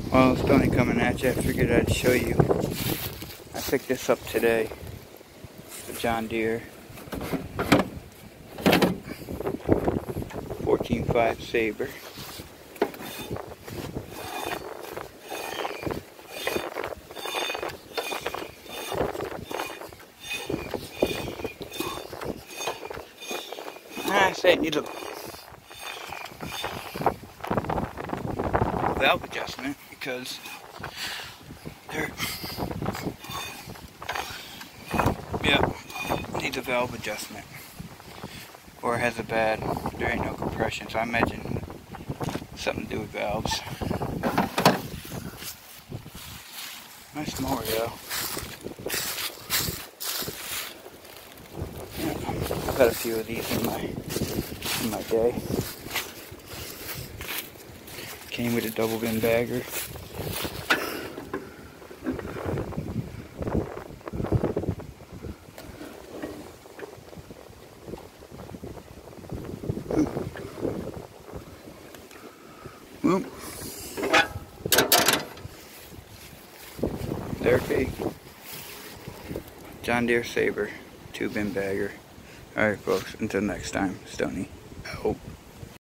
Well, Stony coming at you. I figured I'd show you. I picked this up today. The John Deere 14.5 Sabre. I say it needs a valve adjustment because needs a valve adjustment, or it has a bad, there ain't no compression, so I imagine something to do with valves. Nice mower though. Yeah, I've had a few of these in my day. Came with a double bin bagger. Well, there's a John Deere Sabre 2-bin bagger. Alright folks, until next time, Stony out.